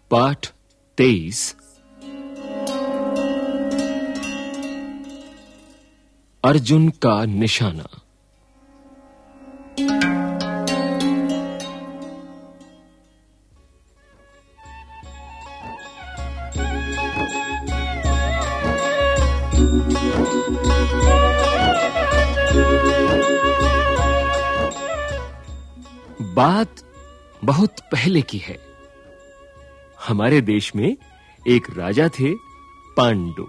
पाठ 23 अर्जुन का निशाना। बात बहुत पहले की है। हमारे देश में एक राजा थे, पांडु।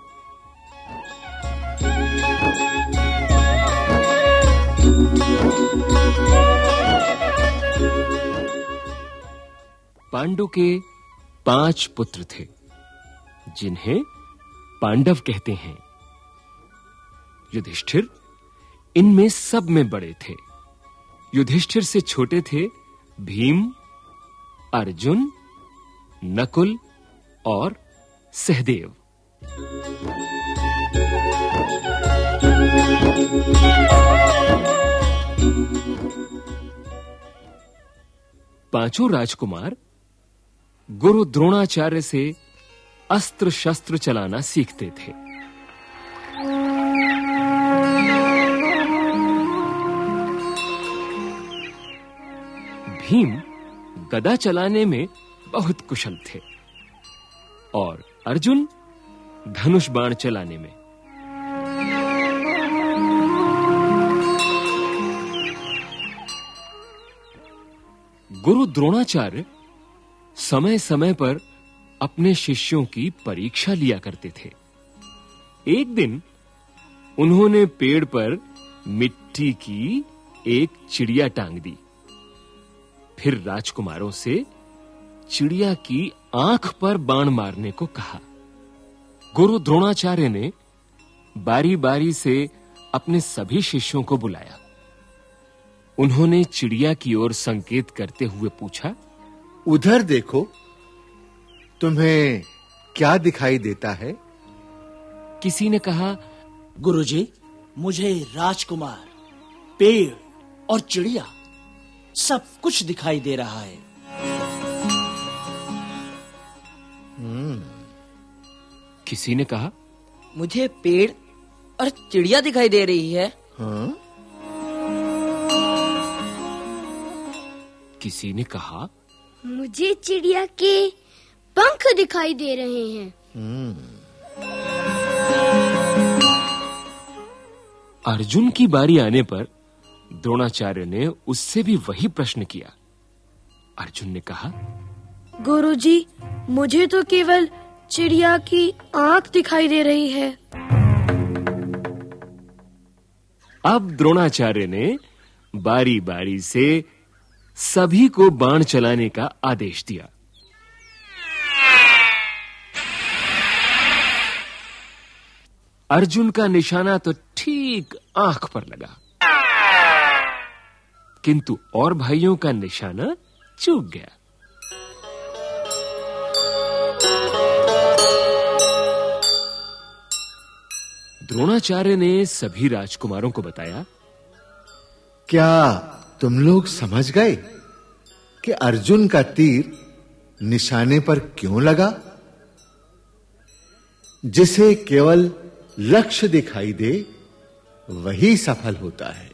पांडु के 5 पुत्र थे, जिन्हें पांडव कहते हैं। युधिष्ठिर इनमें सब में बड़े थे। युधिष्ठिर से छोटे थे भीम, अर्जुन, नकुल और सहदेव। पांचों राजकुमार गुरु द्रोणाचार्य से अस्त्र शस्त्र चलाना सीखते थे। भीम गदा चलाने में बहुत कुशल थे और अर्जुन धनुष बाण चलाने में। गुरु द्रोणाचार्य समय समय पर अपने शिष्यों की परीक्षा लिया करते थे। एक दिन उन्होंने पेड़ पर मिट्टी की एक चिड़िया टांग दी। फिर राजकुमारों से चिड़िया की आंख पर बाण मारने को कहा। गुरु द्रोणाचार्य ने बारी-बारी से अपने सभी शिष्यों को बुलाया। उन्होंने चिड़िया की ओर संकेत करते हुए पूछा, उधर देखो, तुम्हें क्या दिखाई देता है? किसी ने कहा, गुरुजी, मुझे राजकुमार, पेड़ और चिड़िया सब कुछ दिखाई दे रहा है। किसी ने कहा, मुझे पेड़ और चिड़िया दिखाई दे रही है। हाँ? किसी ने कहा, मुझे चिड़िया के पंख दिखाई दे रहे हैं। अर्जुन की बारी आने पर द्रोणाचार्य ने उससे भी वही प्रश्न किया। अर्जुन ने कहा, गुरुजी, मुझे तो केवल चिड़िया की आंख दिखाई दे रही है। अब द्रोणाचार्य ने बारी-बारी से सभी को बाण चलाने का आदेश दिया। अर्जुन का निशाना तो ठीक आंख पर लगा, किंतु और भाइयों का निशाना चूक गया। द्रोणाचार्य ने सभी राजकुमारों को बताया, क्या तुम लोग समझ गए कि अर्जुन का तीर निशाने पर क्यों लगा? जिसे केवल लक्ष्य दिखाई दे वही सफल होता है।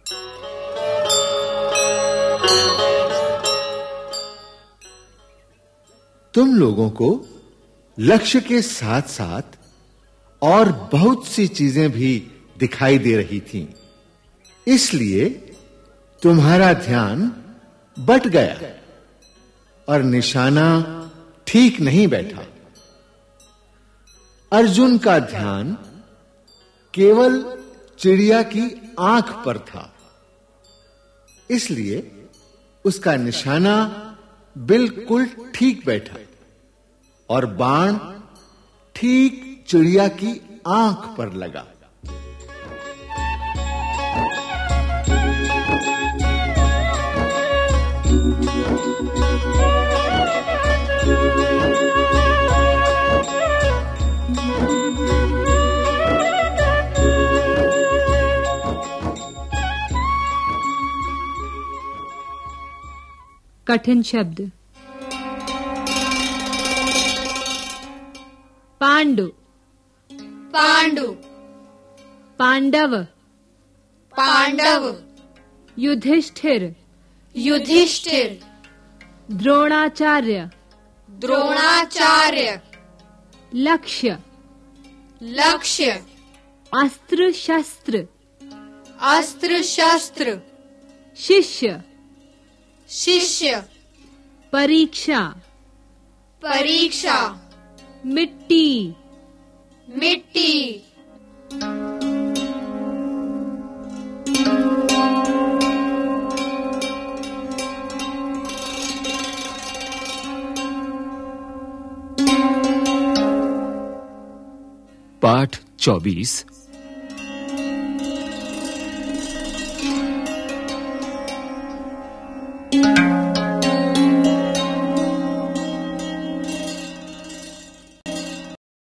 तुम लोगों को लक्ष्य के साथ-साथ और बहुत सी चीजें भी दिखाई दे रही थीं। इसलिए तुम्हारा ध्यान बट गया और निशाना ठीक नहीं बैठा। अर्जुन का ध्यान केवल चिड़िया की आंख पर था, इसलिए उसका निशाना बिल्कुल ठीक बैठा और बाण ठीक चिड़िया की आंख पर लगा। कठिन शब्द। पांडु पांडु पांडव पांडव युधिष्ठिर युधिष्ठिर द्रोणाचार्य द्रोणाचार्य लक्ष्य लक्ष्य अस्त्र शस्त्र अस्त्र शस्त्र शिष्य शिष्य परीक्षा परीक्षा मिट्टी मिट्टी पाठ 24